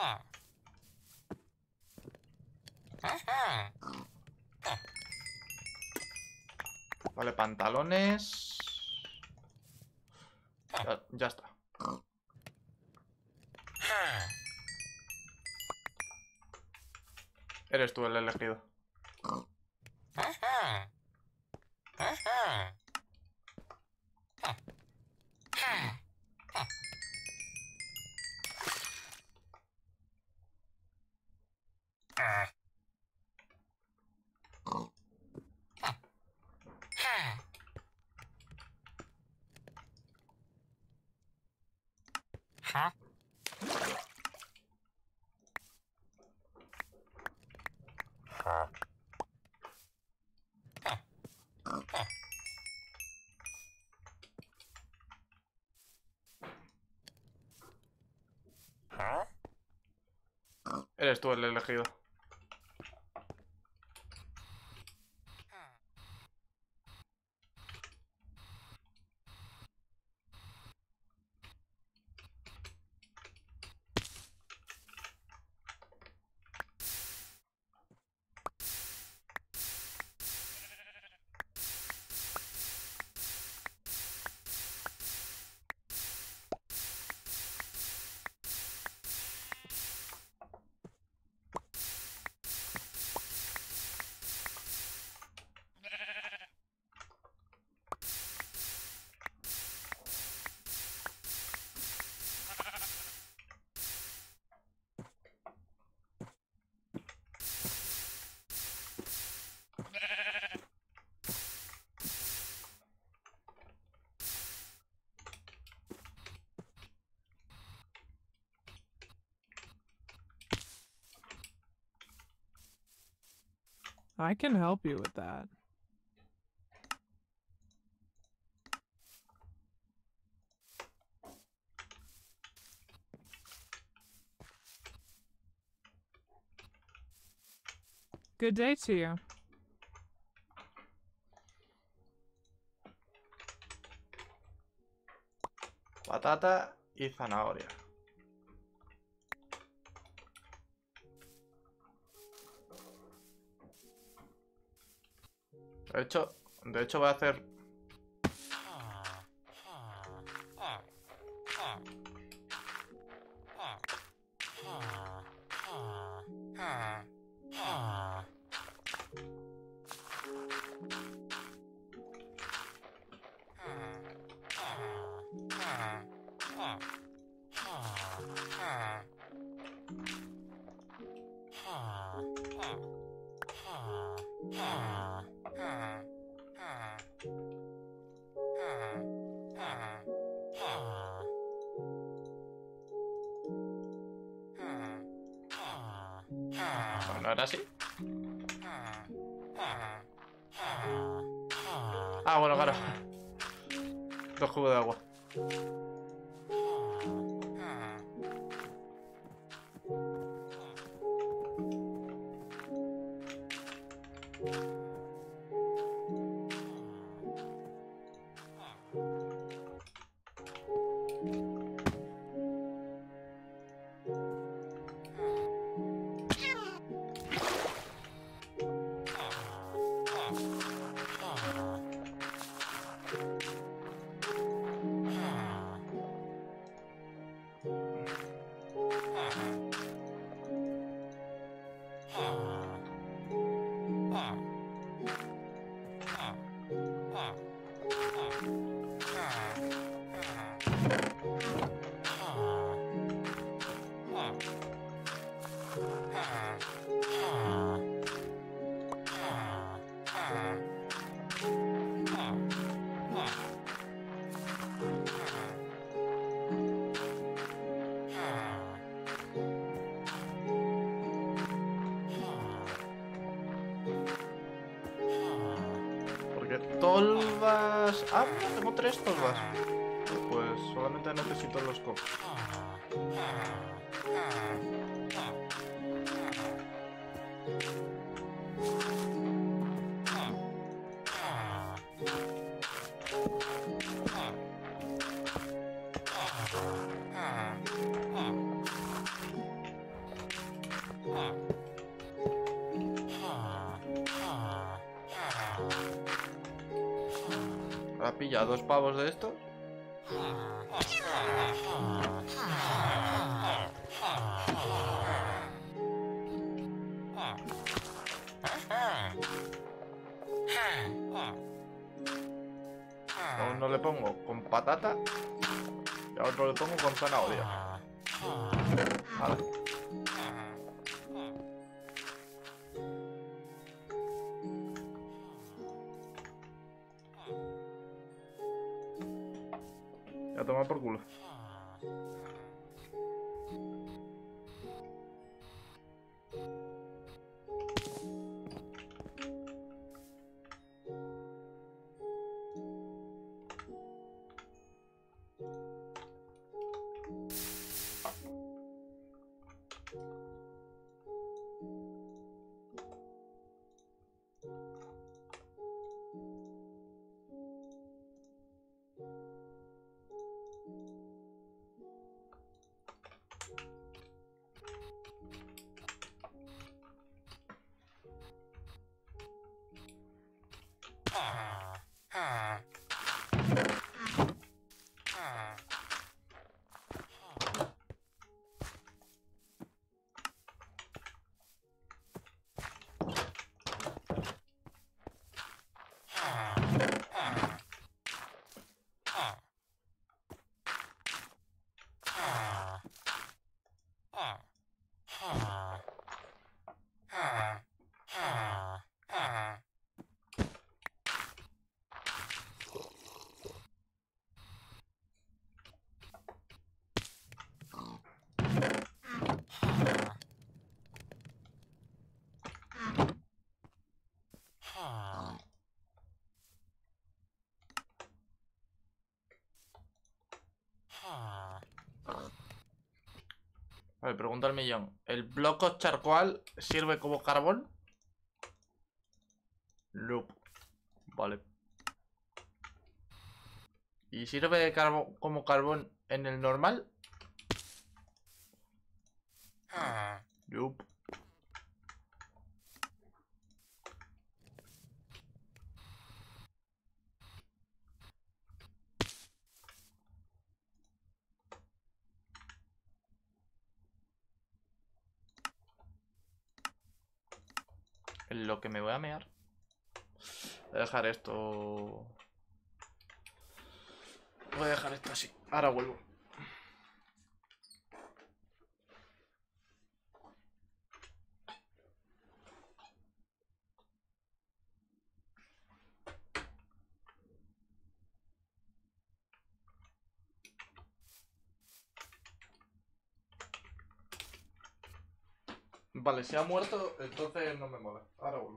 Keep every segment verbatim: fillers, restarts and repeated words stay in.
Vale, pantalones. Ya, ya está. Eres tú el elegido. Eres tú el elegido. I can help you with that. Good day to you. Patata y zanahoria. De hecho, de hecho voy a hacer... ¿No era así? Ah, bueno, claro. Dos cubos de agua. Tolvas... Ah, tengo tres tolvas. Pues solamente necesito los cocos. ¿Ha pillado dos pavos de estos? A uno le pongo con patata y a otro le pongo con zanahoria. Vale. A tomar por culo. Vale, pregunta al millón. ¿El bloco charcoal sirve como carbón? No. Vale. ¿Y sirve de carbo como carbón en el normal? No. En lo que me voy a mear. Voy a dejar esto. Voy a dejar esto así. Ahora vuelvo. Vale, si ha muerto, entonces no me mola. Ahora vuelvo.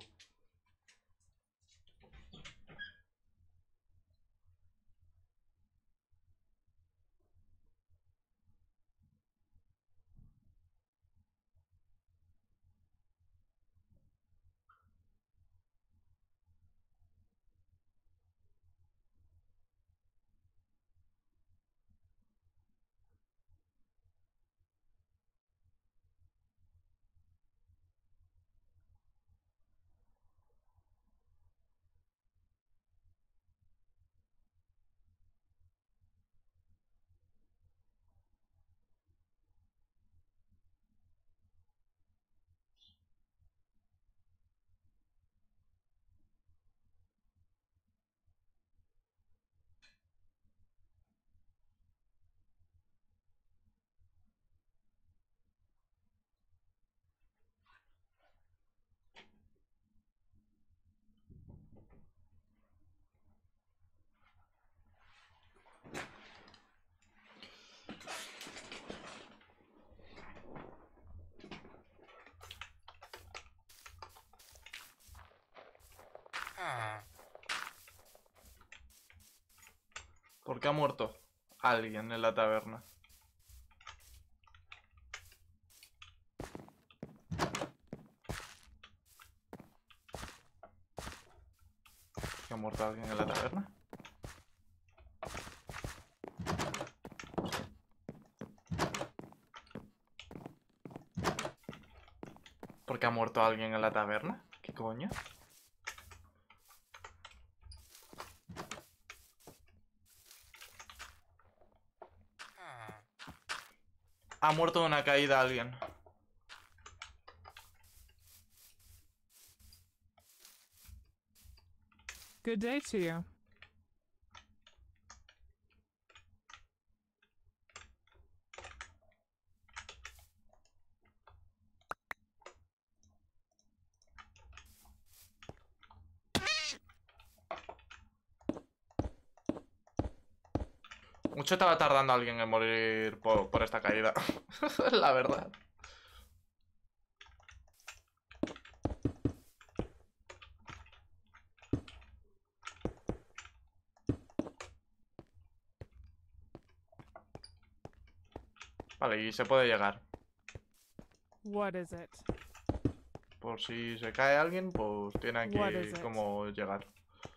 ¿Por qué ha muerto alguien en la taberna? ¿Por qué ha muerto alguien en la taberna? ¿Por qué ha muerto alguien en la taberna? ¿Qué coño? Ha muerto de una caída alguien. Good day to you. Mucho estaba tardando alguien en morir por, por esta caída. La verdad. Vale, y se puede llegar. What is it? Por si se cae alguien, pues tiene What is aquí it? cómo llegar.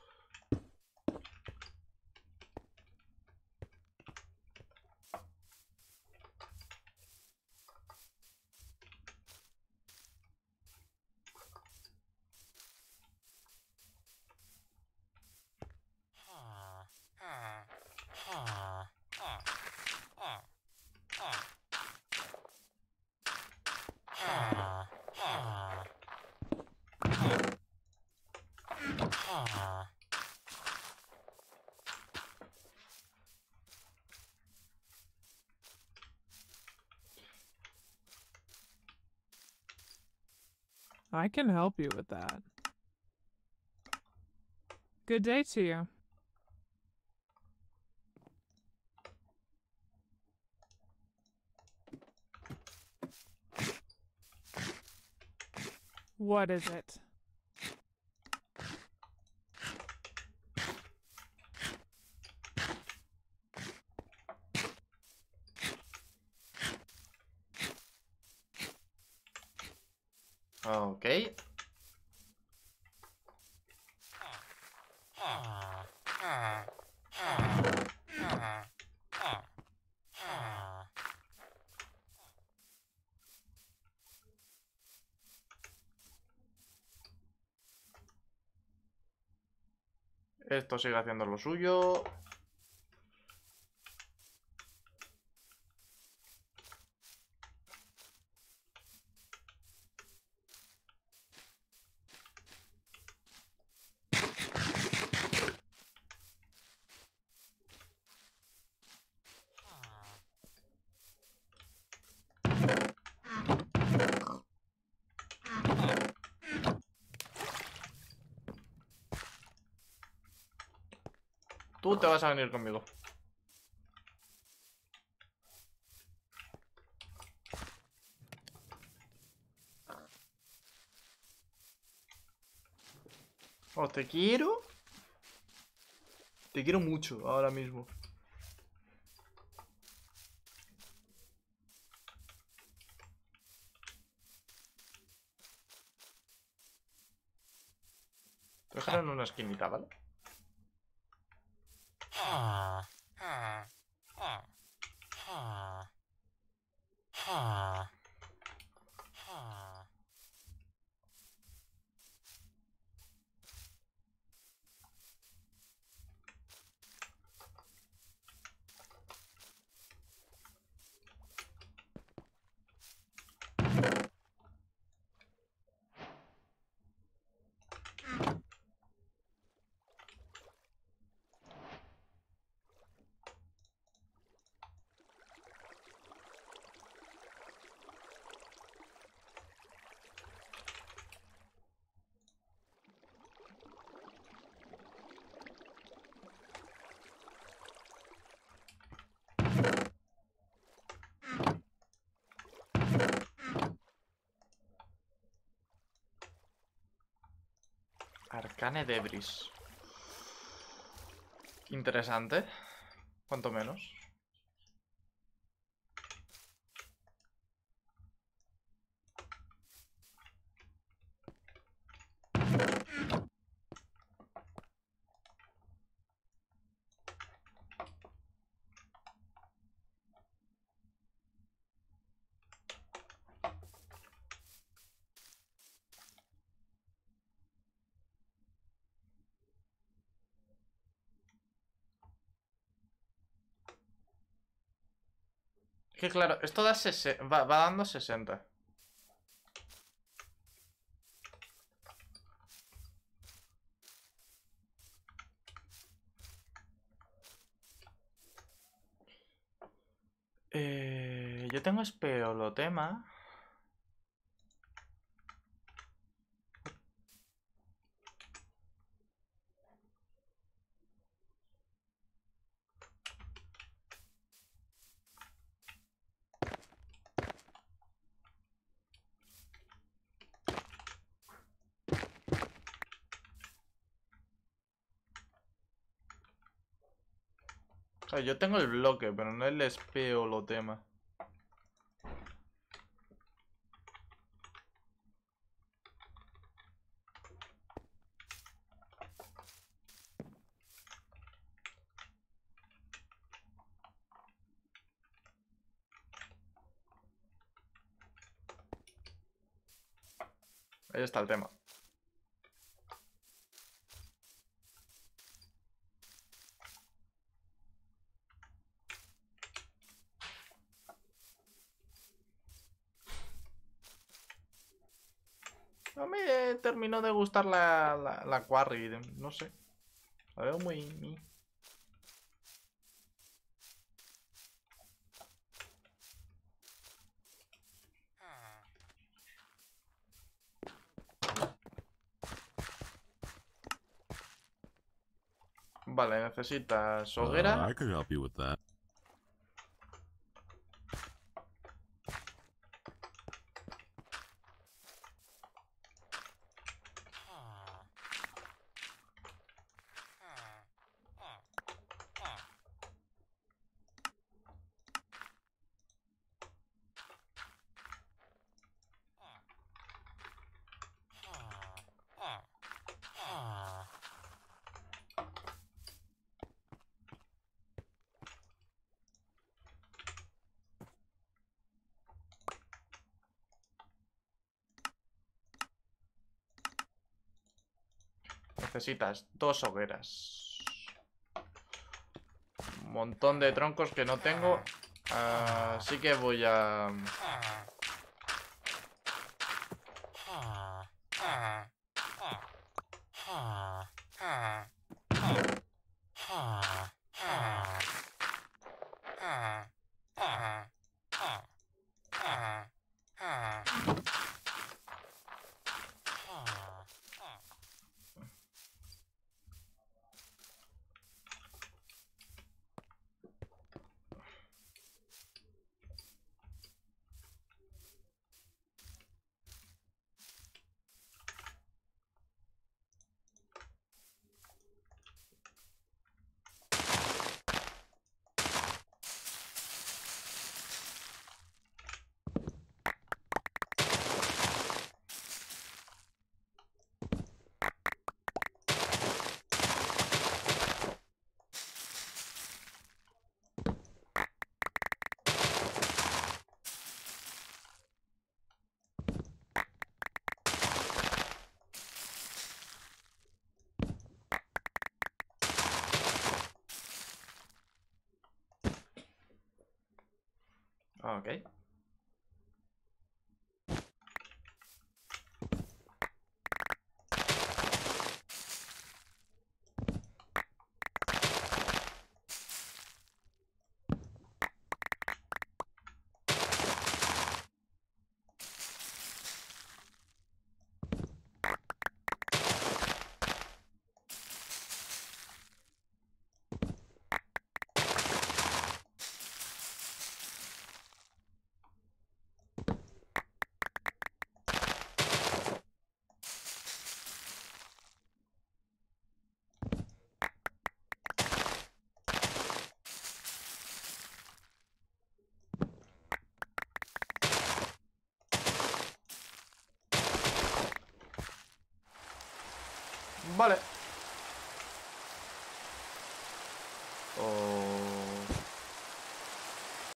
I can help you with that. Good day to you. What is it? Ok. Esto sigue haciendo lo suyo. Tú te vas a venir conmigo. Oh, te quiero. Te quiero mucho ahora mismo. Te dejaré en una esquinita, ¿vale? Arcane Debris. Interesante. Cuanto menos. Que claro, esto da sesenta, va, va dando sesenta. Eh, yo tengo espeolotema. O sea, yo tengo el bloque, pero no el espeolotema. Ahí está el tema. No me terminó de gustar la, la, la quarry, no sé. La veo muy... Vale, necesitas hoguera. Uh, I could help you with that. Necesitas dos hogueras. Un montón de troncos que no tengo. Así que voy a... Ok. Vale.